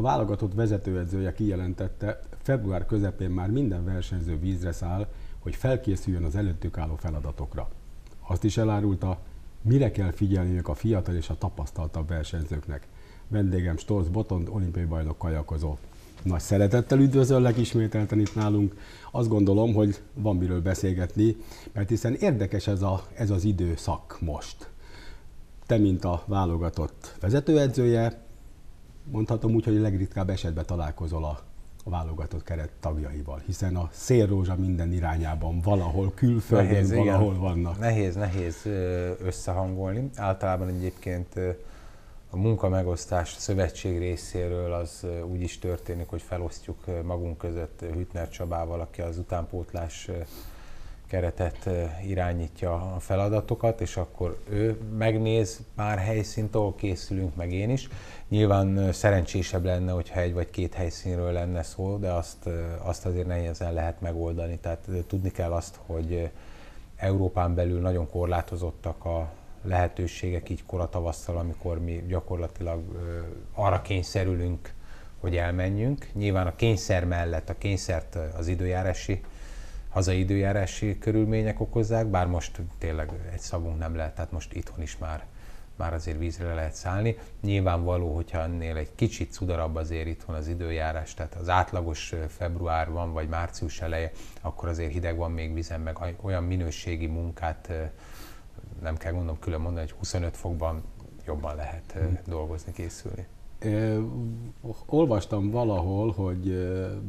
válogatott vezetőedzője kijelentette, február közepén már minden versenyző vízre száll, hogy felkészüljön az előttük álló feladatokra. Azt is elárulta, mire kell figyelniük a fiatal és a tapasztaltabb versenyzőknek. Vendégem Storz Botond, olimpiai bajnok kajakozó. Nagy szeretettel üdvözöllek ismételten itt nálunk. Azt gondolom, hogy van miről beszélgetni, mert hiszen érdekes ez az időszak most. Te, mint a válogatott vezetőedzője, mondhatom úgy, hogy a legritkább esetben találkozol a válogatott keret tagjaival, hiszen a szélrózsa minden irányában valahol külföldön, nehéz, valahol vannak. Nehéz összehangolni. Általában egyébként a munkamegosztás szövetség részéről az úgy is történik, hogy felosztjuk magunk között Hüttner Csabával, aki az utánpótlás keretet irányítja a feladatokat, és akkor ő megnéz pár helyszínt, ahol készülünk, meg én is. Nyilván szerencsésebb lenne, hogyha egy vagy két helyszínről lenne szó, de azt azért nehézen lehet megoldani. Tehát tudni kell azt, hogy Európán belül nagyon korlátozottak a lehetőségek így kora tavasszal, amikor mi gyakorlatilag arra kényszerülünk, hogy elmenjünk. Nyilván a kényszer mellett, a kényszert az hazai időjárási körülmények okozzák, bár most tényleg egy szavunk nem lehet, tehát most itthon is már azért vízre lehet szállni. Nyilvánvaló, hogyha ennél egy kicsit cudarabb azért itthon az időjárás, tehát az átlagos február van, vagy március eleje, akkor azért hideg van még vízen, meg olyan minőségi munkát nem kell külön mondani, hogy 25 fokban jobban lehet dolgozni, készülni. Olvastam valahol, hogy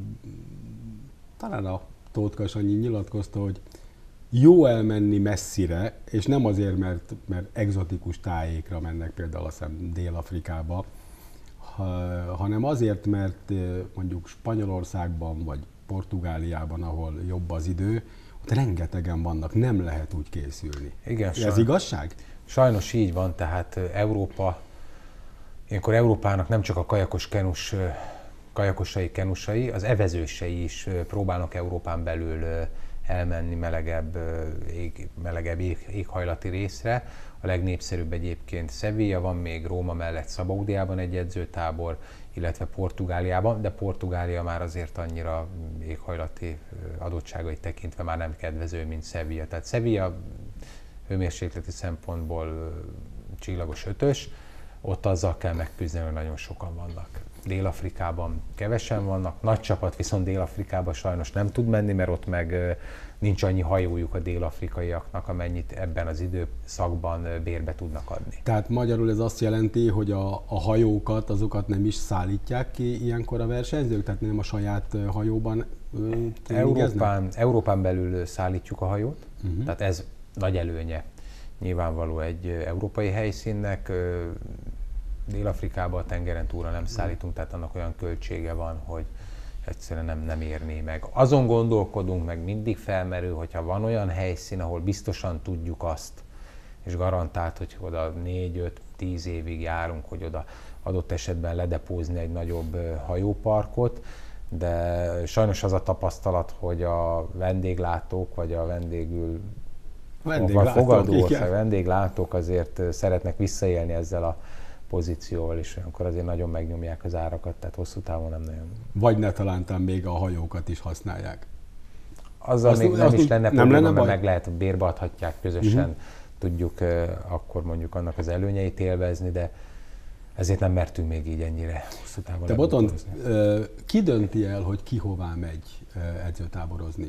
talán a Tóth Sanyi nyilatkozta, hogy jó elmenni messzire, és nem azért, mert egzotikus tájékra mennek, például azt hiszem Dél-Afrikába, hanem azért, mert mondjuk Spanyolországban vagy Portugáliában, ahol jobb az idő, ott rengetegen vannak, nem lehet úgy készülni. Igen, ez igazság? Sajnos így van, tehát ilyenkor Európának nem csak a kajakosai, kenusai, az evezősei is próbálnak Európán belül elmenni melegebb éghajlati részre. A legnépszerűbb egyébként Sevilla, van még Róma mellett Szabaudiában egy edzőtábor, illetve Portugáliában, de Portugália már azért annyira éghajlati adottságait tekintve már nem kedvező, mint Sevilla. Tehát Sevilla hőmérsékleti szempontból csillagos 5-ös, ott azzal kell megküzdeni, hogy nagyon sokan vannak. Dél-Afrikában kevesen vannak, nagy csapat viszont Dél-Afrikában sajnos nem tud menni, mert ott meg nincs annyi hajójuk a dél-afrikaiaknak, amennyit ebben az időszakban bérbe tudnak adni. Tehát magyarul ez azt jelenti, hogy a hajókat, azokat nem is szállítják ki ilyenkor a versenyzők? Tehát nem a saját hajóban Európán belül szállítjuk a hajót, tehát ez nagy előnye nyilvánvaló egy európai helyszínnek. Dél-Afrikába a tengeren túlra nem szállítunk, tehát annak olyan költsége van, hogy egyszerűen nem érné meg. Azon gondolkodunk, meg mindig felmerül, hogyha van olyan helyszín, ahol biztosan tudjuk azt, és garantált, hogy oda 4-5-10 évig járunk, hogy oda adott esetben ledepózni egy nagyobb hajóparkot, de sajnos az a tapasztalat, hogy a vendéglátók, vagy a vendéglátók azért szeretnek visszaélni ezzel a pozícióval, és olyankor azért nagyon megnyomják az árakat, tehát hosszú távon nem nagyon. Vagy ne talántán még a hajókat is használják. Azzal még nem is lenne probléma, mert meg lehet, bérbe adhatják közösen, tudjuk akkor mondjuk annak az előnyeit élvezni, de ezért nem mertünk még így ennyire hosszú távon. Te Botond, ki dönti el, hogy ki hová megy edzőtáborozni?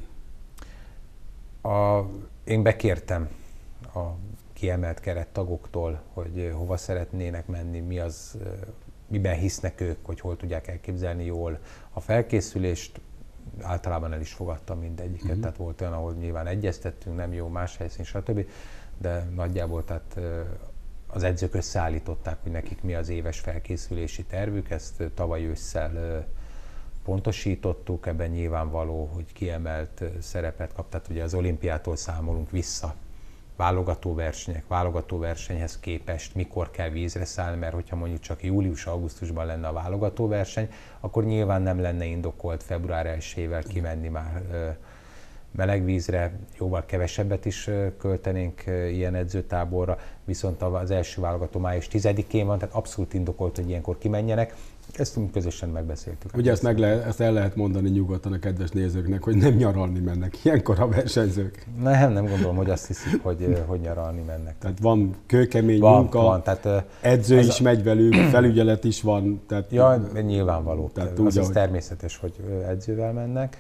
Én bekértem a kiemelt kerettagoktól, hogy hova szeretnének menni, miben hisznek ők, hogy hol tudják elképzelni jól a felkészülést. Általában el is fogadtam mindegyiket, tehát volt olyan, ahol nyilván egyeztettünk, nem jó, más helyszín, stb. De nagyjából tehát az edzők összeállították, hogy nekik mi az éves felkészülési tervük, ezt tavaly ősszel pontosítottuk, ebben nyilvánvaló, hogy kiemelt szerepet kap, tehát ugye az olimpiától számolunk vissza. Válogatóversenyhez képest mikor kell vízre szállni, mert hogyha mondjuk csak július-augusztusban lenne a válogatóverseny, akkor nyilván nem lenne indokolt február 1-ével kimenni meleg vízre jóval kevesebbet is költenénk ilyen edzőtáborra, viszont az első válogató május 10-én van, tehát abszolút indokolt, hogy ilyenkor kimenjenek. Ezt közösen megbeszéltük. Ugye ezt el lehet mondani nyugodtan a kedves nézőknek, hogy nem nyaralni mennek ilyenkor a versenyzők. Nem gondolom, hogy azt hiszik, hogy nyaralni mennek. Tehát van kőkemény munka, tehát, edző is megy velük, felügyelet is van. Tehát, nyilvánvaló. Tehát az természetes, hogy edzővel mennek.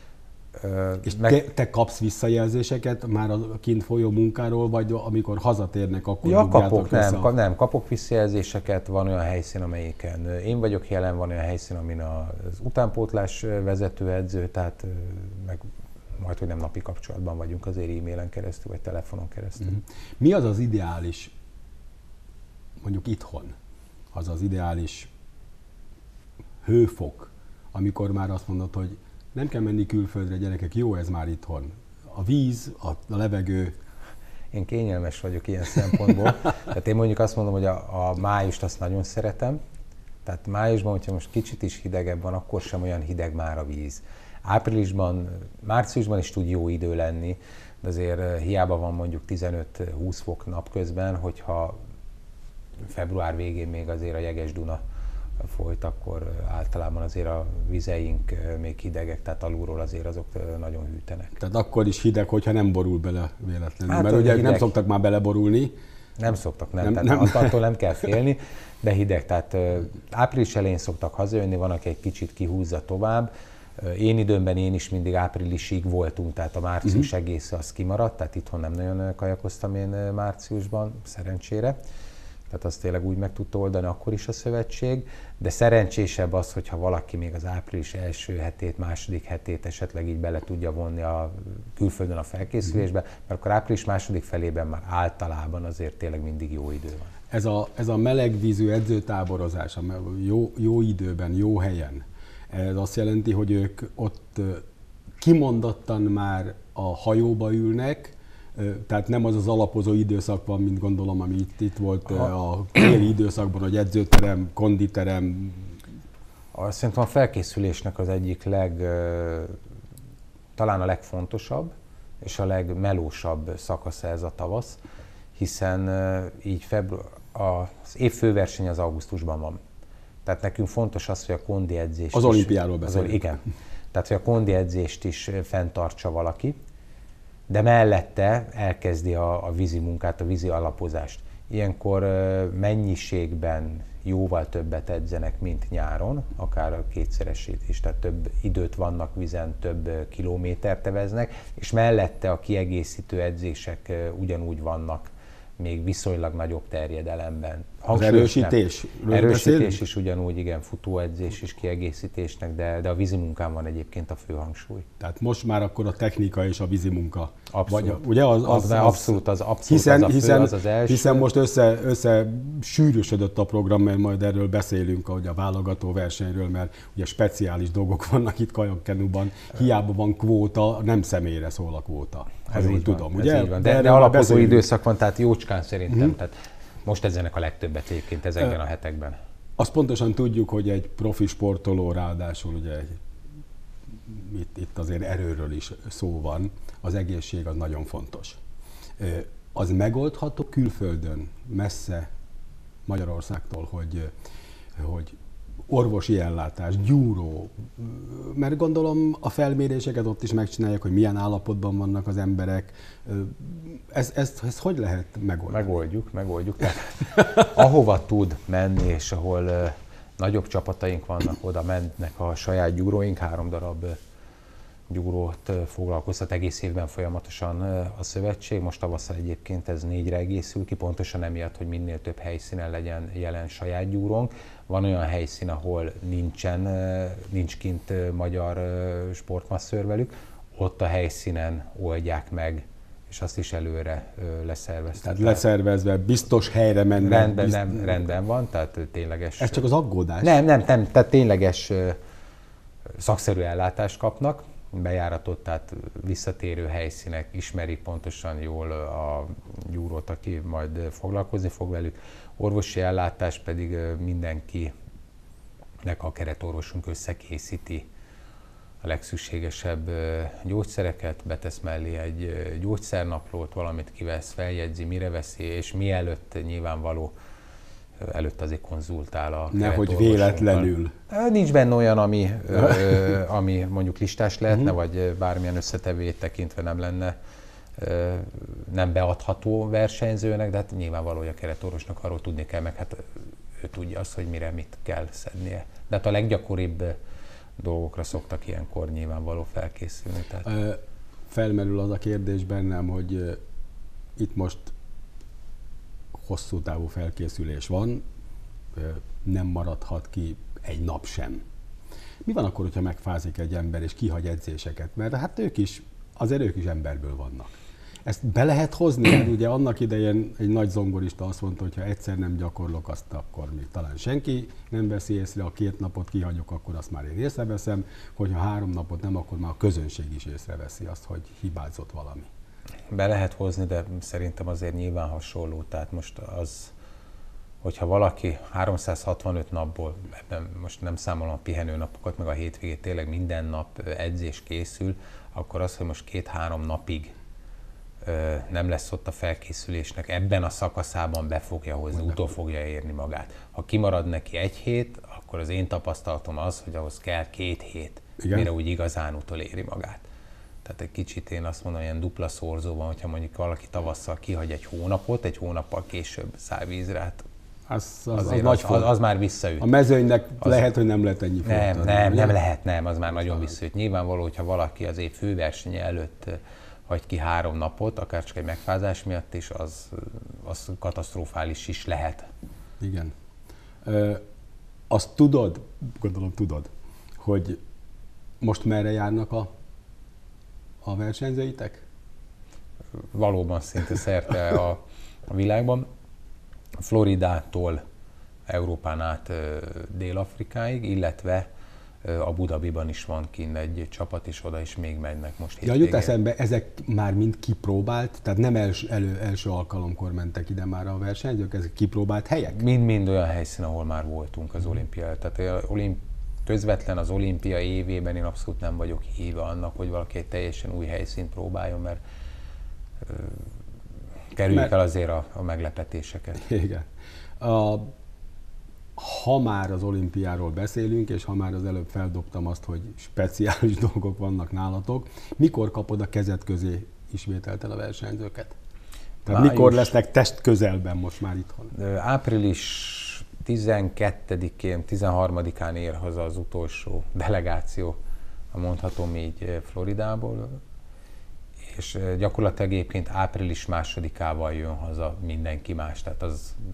És te kapsz visszajelzéseket már a kint folyó munkáról, vagy amikor hazatérnek, akkor nem, kapok visszajelzéseket, van olyan helyszín, amelyiken én vagyok jelen, van olyan helyszín, amin az utánpótlás vezetőedző, tehát meg majd, hogy nem napi kapcsolatban vagyunk azért e-mailen keresztül, vagy telefonon keresztül. Mi az az ideális, mondjuk itthon, az az ideális hőfok, amikor már azt mondod, hogy nem kell menni külföldre, gyerekek, jó ez már itthon. A víz, a levegő. Én kényelmes vagyok ilyen szempontból. Tehát én mondjuk azt mondom, hogy a májust azt nagyon szeretem. Tehát májusban, hogyha most kicsit is hidegebb van, akkor sem olyan hideg már a víz. Áprilisban, márciusban is tud jó idő lenni, de azért hiába van mondjuk 15-20 fok napközben, hogyha február végén még azért a jeges Duna folyt, akkor általában azért a vizeink még hidegek, tehát alulról azért azok nagyon hűtenek. Tehát akkor is hideg, hogyha nem borul bele véletlenül, mert ugye hideg. Nem szoktak már beleborulni. Nem szoktak, nem. Attól nem kell félni, de hideg. Tehát április elején szoktak hazajönni, van, aki egy kicsit kihúzza tovább. Én időmben én is mindig áprilisig voltunk, tehát a március egész az kimaradt, tehát itthon nem nagyon kajakoztam én márciusban, szerencsére. Tehát azt tényleg úgy meg tudta oldani akkor is a szövetség, de szerencsésebb az, hogyha valaki még az április első hetét, második hetét esetleg így bele tudja vonni a külföldön a felkészülésbe, mert akkor április második felében már általában azért tényleg mindig jó idő van. Ez a melegvízű edzőtáborozás, jó időben, jó helyen, ez azt jelenti, hogy ők ott kimondottan már a hajóba ülnek, tehát nem az az alapozó időszak van, mint gondolom, ami itt volt a téli időszakban, hogy edzőterem, konditerem. Szerintem a felkészülésnek az egyik talán a legfontosabb és a legmelósabb szakasza ez a tavasz, hiszen így az év főverseny az augusztusban van. Tehát nekünk fontos az, hogy a kondi edzést az olimpiáról beszélünk. Igen. Tehát, hogy a kondi edzést is fenntartsa valaki, de mellette elkezdi a vízi munkát, a vízi alapozást. Ilyenkor mennyiségben jóval többet edzenek, mint nyáron, akár a kétszeresét is, tehát több időt vannak vízen, több kilométert eveznek, és mellette a kiegészítő edzések ugyanúgy vannak, még viszonylag nagyobb terjedelemben. Az erősítés? Erősítés is ugyanúgy, igen, futóedzés is kiegészítésésnek, de a vízimunkán van egyébként a fő hangsúly. Tehát most már akkor a technika és a vízimunka. Abszolút. Ugye Abszolút az a fő, az első. Hiszen most össze sűrűsödött a program, mert majd erről beszélünk, ahogy a válogató versenyről, mert ugye speciális dolgok vannak itt kajakkenúban. Hiába van kvóta, nem személyre szól a kvóta. Ez így tudom, van, ugye? Ez így van. De alapozó időszak van, tehát jócskán szerintem. Tehát most edzenek a legtöbbet egyébként ezekben a hetekben. Azt pontosan tudjuk, hogy egy profi sportoló, ráadásul ugye itt azért erőről is szó van, az egészség az nagyon fontos. Az megoldható külföldön, messze Magyarországtól, hogy orvosi ellátás, gyúró, mert gondolom a felméréseket ott is megcsinálják, hogy milyen állapotban vannak az emberek. Ezt hogy lehet megoldani? Megoldjuk. Tehát, ahova tud menni, és ahol nagyobb csapataink vannak, oda mennek a saját gyúróink, 3 darab gyúrót foglalkoztat egész évben folyamatosan a szövetség. Most tavasszal egyébként ez 4-re egészül ki, pontosan emiatt, hogy minél több helyszínen legyen jelen saját gyúrónk. Van olyan helyszín, ahol nincs kint magyar sportmasszőr velük, ott a helyszínen oldják meg, és azt is előre leszerveztek. Tehát leszervezve, biztos helyre mennek. Rendben van, tehát tényleges... Ez csak az aggódás? Nem, tehát tényleges szakszerű ellátást kapnak, bejáratot, tehát visszatérő helyszínek, ismerik pontosan jól a gyúrót, aki majd foglalkozni fog velük. Orvosi ellátás pedig mindenkinek a keretorvosunk összekészíti legszükségesebb gyógyszereket, betesz mellé egy gyógyszernaplót, valamit kivesz, feljegyzi, mire veszi, és mielőtt nyilvánvaló, előtt azért konzultál a nehogy véletlenül. Nincs benne olyan, ami mondjuk listás lehetne, vagy bármilyen összetevőjét tekintve nem lenne nem beadható versenyzőnek, de hát nyilvánvaló, hogy a keretorvosnak arról tudni kell, meg hát ő tudja azt, hogy mire mit kell szednie. De hát a leggyakoribb dolgokra szoktak ilyenkor nyilvánvaló felkészülni. Tehát. Felmerül az a kérdés bennem, hogy itt most hosszú távú felkészülés van, nem maradhat ki egy nap sem. Mi van akkor, hogyha megfázik egy ember és kihagy edzéseket? Mert hát ők is emberből vannak. Ezt be lehet hozni, mert ugye annak idején egy nagy zongorista azt mondta, hogy ha egyszer nem gyakorlok, azt akkor még talán senki nem veszi észre, a 2 napot kihagyok, akkor azt már én észreveszem, hogyha 3 napot nem, akkor már a közönség is észreveszi azt, hogy hibázott valami. Be lehet hozni, de szerintem azért nyilván hasonló. Tehát most az, hogyha valaki 365 napból, most nem számolom a pihenőnapokat, meg a hétvégét, tényleg minden nap edzés készül, akkor az, hogy most 2-3 napig nem lesz ott a felkészülésnek, ebben a szakaszában be fogja hozni, utol fogja érni magát. Ha kimarad neki 1 hét, akkor az én tapasztalatom az, hogy ahhoz kell 2 hét, mire úgy igazán utoléri magát. Tehát egy kicsit én azt mondom, ilyen dupla szorzó van, hogyha mondjuk valaki tavasszal kihagy egy hónapot, egy hónappal később száll vízre, hát az már visszaüt. A mezőnynek lehet, hogy nem lehet ennyi nem, az már nagyon visszaüt. Nyilvánvaló, hogyha valaki az év főversenye előtt hagy ki 3 napot, akár csak egy megfázás miatt is, az katasztrofális is lehet. Igen. Azt tudod, gondolom tudod, hogy most merre járnak a versenyzőitek? Valóban szinte szerte a világban. Floridától Európán át Dél-Afrikáig, illetve Abu Dhabiban is van kint egy csapat, és oda is még mennek most hétvégén. Jut eszembe, ezek már mind kipróbált, tehát nem első alkalomkor mentek ide már a versenyzők, ezek kipróbált helyek? Mind olyan helyszín, ahol már voltunk az olimpián. Tehát közvetlen az olimpia évében én abszolút nem vagyok híve annak, hogy valaki egy teljesen új helyszínt próbáljon, mert kerüljük el azért a meglepetéseket. Igen. Ha már az olimpiáról beszélünk, és ha már az előbb feldobtam azt, hogy speciális dolgok vannak nálatok, mikor kapod a kezed közé ismételten a versenyzőket? Tehát mikor lesznek test közelben most már itthon? Április 12-én, 13-án ér haza az utolsó delegáció, mondhatom így, Floridából, és gyakorlatilag egyébként április 2-ával jön haza mindenki más, tehát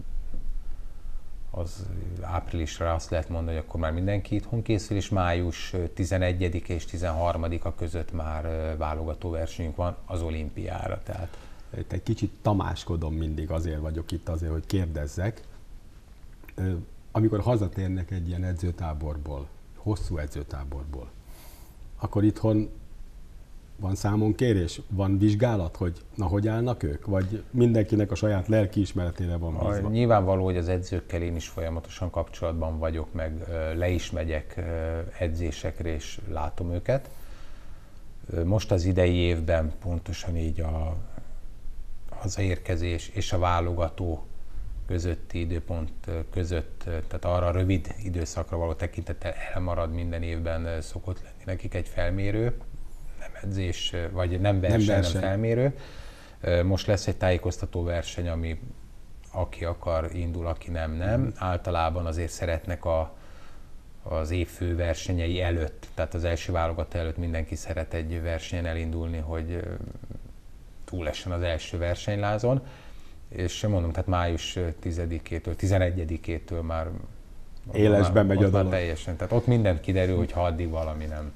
az áprilisra azt lehet mondani, hogy akkor már mindenki itthon készül, és május 11 és 13-a között már válogatóversenyünk van az olimpiára. Tehát. Itt egy kicsit tamáskodom mindig, azért vagyok itt, azért, hogy kérdezzek. Amikor hazatérnek egy ilyen edzőtáborból, hosszú edzőtáborból, akkor itthon van számonkérés, van vizsgálat, hogy hogy állnak ők? Vagy mindenkinek a saját lelkiismeretére van bízva? Nyilvánvaló, hogy az edzőkkel én is folyamatosan kapcsolatban vagyok, meg le is megyek edzésekre, és látom őket. Most az idei évben pontosan így a hazaérkezés és a válogató közötti időpont között, tehát arra a rövid időszakra való tekintettel elmarad minden évben szokott lenni nekik egy felmérő, nem edzés, vagy nem verseny, hanem felmérő. Most lesz egy tájékoztató verseny, ami aki akar indul, aki nem. Általában azért szeretnek az év fő versenyei előtt, tehát az első válogató előtt mindenki szeret egy versenyen elindulni, hogy túlessen az első versenylázon. És mondom, tehát május 10-től, 11-től már élesben megy a dolog. Teljesen. Tehát ott mindent kiderül, hogy ha addig valami nem.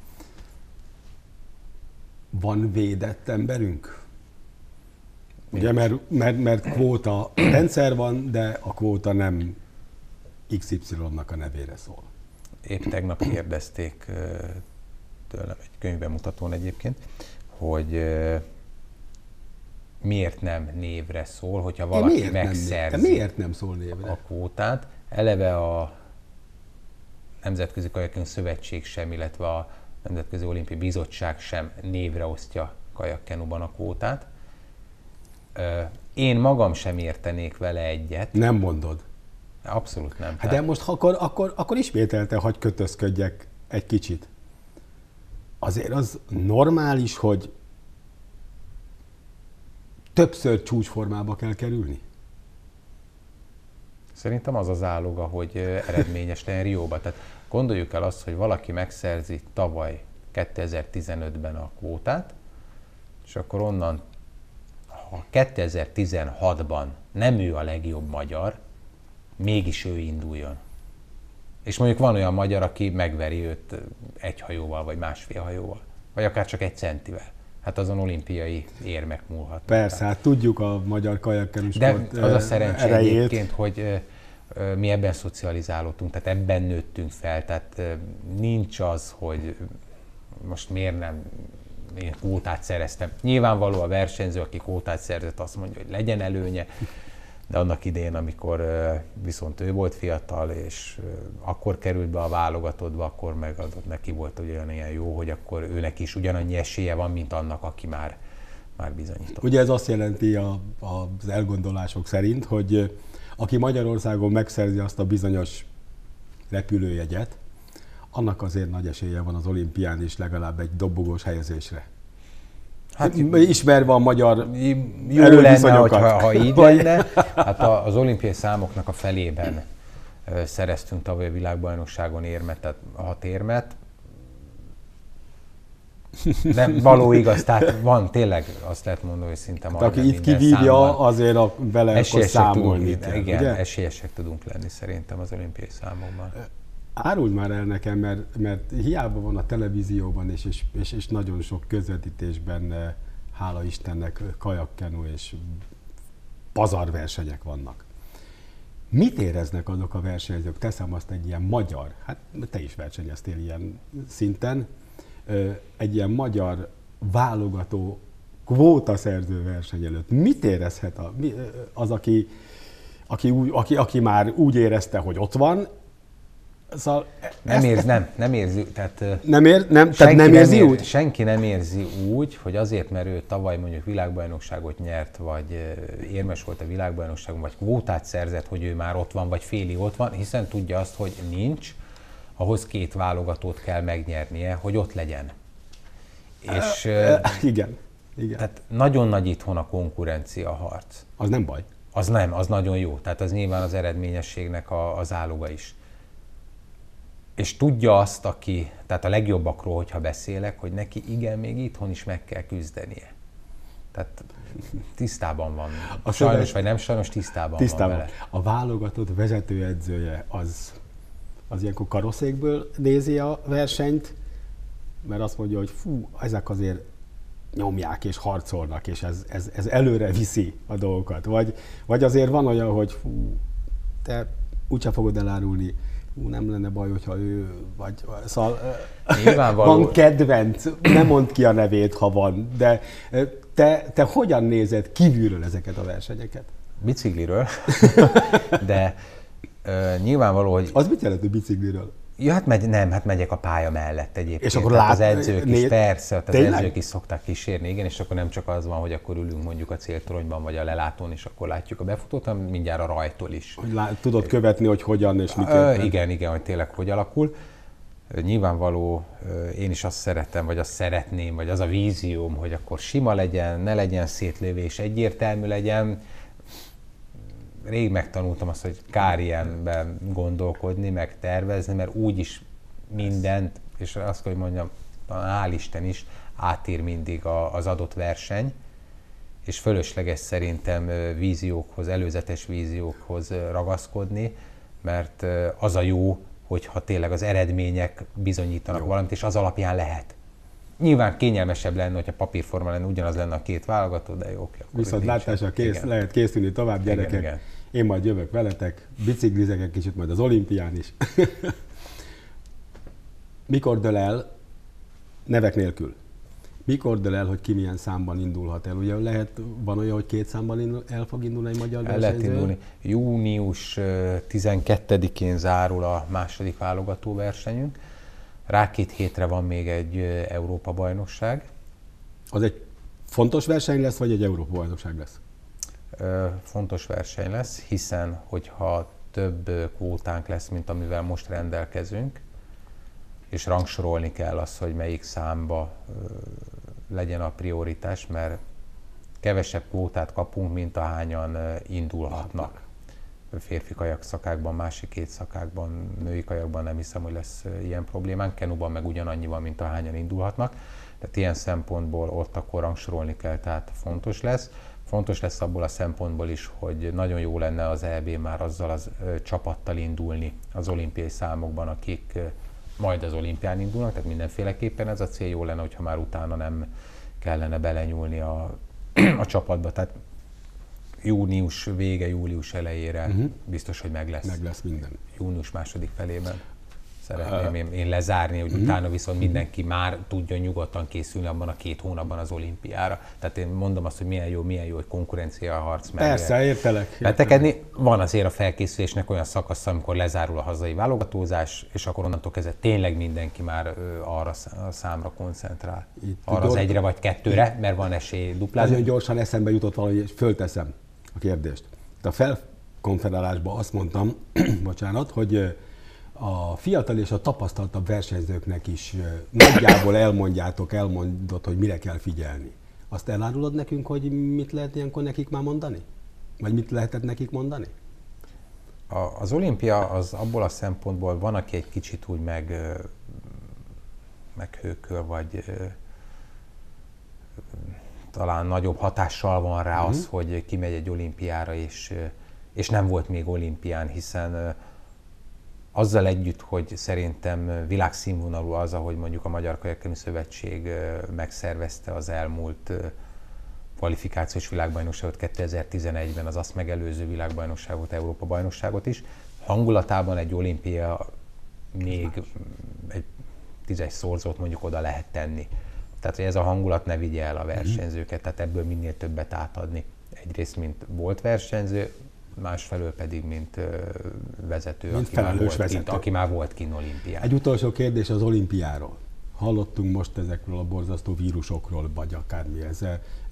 Van védett emberünk? Ugye, mert kvóta rendszer van, de a kvóta nem XY-nak a nevére szól. Épp tegnap kérdezték tőlem egy könyvbemutatón egyébként, hogy miért nem névre szól, hogyha valaki megszerzi miért nem szól névre? A kvótát. Eleve a Nemzetközi Kajaking Szövetség sem, illetve Nemzetközi Olimpiai Bizottság sem névre osztja kajakkenuban a kvótát. Én magam sem értenék vele egyet. Nem mondod. Abszolút nem. Hát de most akkor ismételte, hagy kötözködjek egy kicsit. Azért az normális, hogy többször csúcsformába kell kerülni? Szerintem az az áloga, hogy eredményes legyen Rióba. Tehát gondoljuk el azt, hogy valaki megszerzi tavaly 2015-ben a kvótát, és akkor onnan, ha 2016-ban nem ő a legjobb magyar, mégis ő induljon. És mondjuk van olyan magyar, aki megveri őt egy hajóval, vagy másfél hajóval, vagy akár csak egy centivel. Hát azon olimpiai érmek múlhatnak. Persze, hát tudjuk a magyar kajakkenu sport de az a szerencse egyébként, hogy mi ebben szocializálódtunk, tehát ebben nőttünk fel, tehát nincs az, hogy most miért nem én kvótát szereztem. Nyilvánvaló a versenyző, aki kvótát szerzett, azt mondja, hogy legyen előnye, de annak idején, amikor viszont ő volt fiatal, és akkor került be a válogatottba, akkor megadott neki volt olyan jó, hogy akkor őnek is ugyanannyi esélye van, mint annak, aki már bizonyított. Ugye ez azt jelenti az elgondolások szerint, hogy aki Magyarországon megszerzi azt a bizonyos repülőjegyet, annak azért nagy esélye van az olimpián is legalább egy dobogós helyezésre. Hát, ismerve a magyar jó lenne, ha így lenne. Hát az olimpiai számoknak a felében szereztünk tavaly a világbajnokságon érmet, tehát 6 érmet. De való igaz, tehát van tényleg, azt lehet mondani, hogy szinte majdnem aki itt kivívja, azért vele akkor számolni. Igen, esélyesek tudunk lenni szerintem az olimpiai számokban. Áruld már el nekem, mert hiába van a televízióban és nagyon sok közvetítésben, hála Istennek, kajakkenu és pazarversenyek vannak. Mit éreznek azok a versenyzők? Teszem azt egy ilyen magyar, hát te is versenyeztél ilyen szinten, egy ilyen magyar válogató kvótaszerző verseny előtt. Mit érezhet az, aki már úgy érezte, hogy ott van? Szóval nem érzi, tehát nem érzi úgy? Senki nem érzi úgy, hogy azért, mert ő tavaly mondjuk világbajnokságot nyert, vagy érmes volt a világbajnokságon, vagy kvótát szerzett, hogy ő már ott van, vagy félig ott van, hiszen tudja azt, hogy nincs, ahhoz 2 válogatót kell megnyernie, hogy ott legyen. És igen. Tehát nagyon nagy itthon a konkurencia harc. Az nem baj. Az nagyon jó. Tehát az nyilván az eredményességnek az áloga is. És tudja azt, tehát a legjobbakról, hogyha beszélek, hogy neki igen, még itthon is meg kell küzdenie. Tehát tisztában van. Sajnos vagy nem sajnos, tisztában van vele. A válogatott vezetőedzője az ilyenkor karosszékből nézi a versenyt, mert azt mondja, hogy fú, ezek azért nyomják és harcolnak, és ez előre viszi a dolgokat. Vagy azért van olyan, hogy fú, te úgyse fogod elárulni, nem lenne baj, hogyha ő vagy... Szóval van kedvenc, nem mondd ki a nevét, ha van, de te hogyan nézed kívülről ezeket a versenyeket? Bicikliről, de nyilvánvaló, hogy... Az mit jelent, hogy bicikliről? Ja, hát megyek a pálya mellett egyébként. És akkor az edzők is, persze, az edzők is szokták kísérni, igen, és akkor nem csak az van, hogy akkor ülünk mondjuk a céltoronyban, vagy a lelátón, és akkor látjuk a befutót, hanem mindjárt a rajtól is. Tudod követni, hogy hogyan és mi történik. Igen, hogy tényleg hogy alakul. Nyilvánvaló, én is azt szeretem, vagy azt szeretném, vagy az a vízióm, hogy akkor sima legyen, ne legyen szétlövés, egyértelmű legyen. Rég megtanultam azt, hogy kár ilyenben gondolkodni, meg tervezni, mert úgyis mindent, és azt kell, hogy mondjam, hál' Isten is, átír mindig az adott verseny, és fölösleges szerintem víziókhoz, előzetes víziókhoz ragaszkodni, mert az a jó, hogyha tényleg az eredmények bizonyítanak valamit, és az alapján lehet. Nyilván kényelmesebb lenne, hogyha papírforma lenne, ugyanaz lenne a 2 válogató, de jó. Viszont látásra lehet készülni tovább, gyerekek. Igen. Én majd jövök veletek, biciklizek egy kicsit majd az olimpián is. Mikor dől el, nevek nélkül, mikor dől el, hogy ki milyen számban indulhat el? Ugye van olyan, hogy 2 számban el fog indulni egy magyar versenyző? El lehet indulni. Június 12-én zárul a második válogató versenyünk. Rá 2 hétre van még egy Európa-bajnokság. Az egy fontos verseny lesz, vagy egy Európa-bajnokság lesz? Fontos verseny lesz, hiszen hogyha több kvótánk lesz, mint amivel most rendelkezünk, és rangsorolni kell azt, hogy melyik számba legyen a prioritás, mert kevesebb kvótát kapunk, mint ahányan indulhatnak. Férfi kajakszakákban, másik 2 szakákban, női kajakban nem hiszem, hogy lesz ilyen problémánk, kenuban meg ugyanannyival, mint ahányan indulhatnak. Tehát ilyen szempontból ott akkor rangsorolni kell, tehát fontos lesz. Fontos lesz abból a szempontból is, hogy nagyon jó lenne az EB már azzal az csapattal indulni az olimpiai számokban, akik majd az olimpián indulnak, tehát mindenféleképpen ez a cél. Jó lenne, hogyha már utána nem kellene belenyúlni a csapatba. Tehát június vége, július elejére biztos, hogy meg lesz. Meg lesz minden. Június második felében szeretném én lezárni, hogy utána viszont mindenki már tudjon nyugodtan készülni abban a 2 hónapban az olimpiára. Tehát én mondom azt, hogy milyen jó, hogy konkurencia harc meg. Persze, értelek. Betegedni. Van azért a felkészülésnek olyan szakasz, amikor lezárul a hazai válogatózás, és akkor onnantól kezdve tényleg mindenki már arra a számra koncentrál. Arra az 1-re vagy 2-re, mert van esély duplázni. Nagyon gyorsan eszembe jutott valami, és fölteszem a kérdést. A felkonferálásban azt mondtam, bocsánat, hogy a fiatal és a tapasztaltabb versenyzőknek is nagyjából elmondott, hogy mire kell figyelni. Azt elárulod nekünk, hogy mit lehet ilyenkor nekik már mondani? Vagy mit lehetett nekik mondani? Az olimpia az abból a szempontból van, aki egy kicsit úgy meghőköl, vagy talán nagyobb hatással van rá az, hogy kimegy egy olimpiára, és nem volt még olimpián, hiszen azzal együtt, hogy szerintem világszínvonalú az, ahogy mondjuk a Magyar Kajakkenu Szövetség megszervezte az elmúlt kvalifikációs világbajnokságot 2011-ben, az azt megelőző világbajnokságot, Európa-bajnokságot is. Hangulatában egy olimpia még egy 10-es szorzót mondjuk oda lehet tenni. Tehát, hogy ez a hangulat ne vigye el a versenyzőket, tehát ebből minél többet átadni. Egyrészt, mint volt versenyző, másfelől pedig, mint vezető, aki már volt kint olimpián. Egy utolsó kérdés az olimpiáról. Hallottunk most ezekről a borzasztó vírusokról, vagy akármi ez.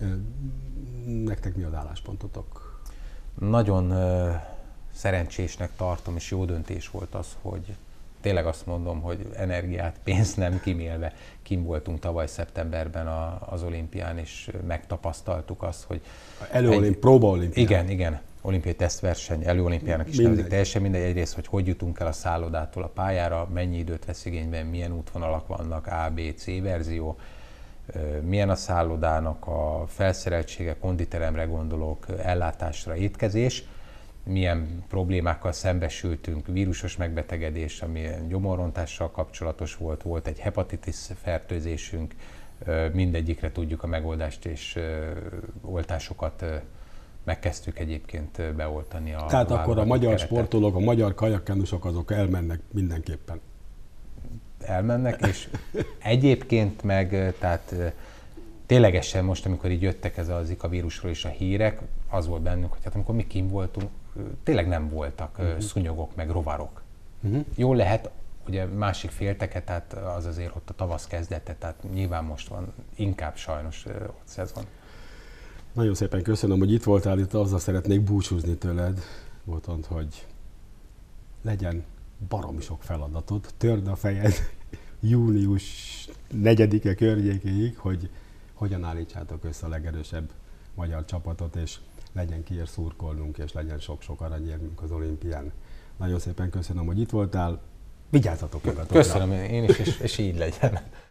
Nektek mi az álláspontotok? Nagyon szerencsésnek tartom, és jó döntés volt az, hogy tényleg azt mondom, hogy energiát, pénzt nem kimélve kint voltunk tavaly szeptemberben az olimpián, és megtapasztaltuk azt, hogy... Próbaolimpián. Igen. Olimpiai tesztverseny, előolimpiának is nevezik, teljesen mindegy. Egyrészt, hogy jutunk el a szállodától a pályára, mennyi időt vesz igénybe, milyen útvonalak vannak, A, B, C verzió, milyen a szállodának a felszereltsége, konditeremre gondolok, ellátásra, étkezés, milyen problémákkal szembesültünk, vírusos megbetegedés, ami gyomorrontással kapcsolatos volt egy hepatitis fertőzésünk, mindegyikre tudjuk a megoldást, és oltásokat megkezdtük egyébként beoltani a Tehát akkor a magyar sportolók, a magyar kajakkenusok azok elmennek mindenképpen. Elmennek, és egyébként meg, tehát ténylegesen most, amikor így jöttek ez a Zika vírusról is a hírek, az volt bennünk, hogy hát amikor mi kint voltunk, tényleg nem voltak szúnyogok, meg rovarok. Jól lehet, ugye másik félteke, tehát az azért ott a tavasz kezdete, tehát nyilván most van inkább sajnos ott szezon. Nagyon szépen köszönöm, hogy itt voltál, itt azzal szeretnék búcsúzni tőled, Botond, hogy legyen baromi sok feladatod, törd a fejed június 4-e környékéig, hogy hogyan állítsátok össze a legerősebb magyar csapatot, és legyen kiért szurkolnunk, és legyen sok-sok aranyérmünk az olimpián. Nagyon szépen köszönöm, hogy itt voltál, vigyázzatok magatokra! Köszönöm én is, és így legyen.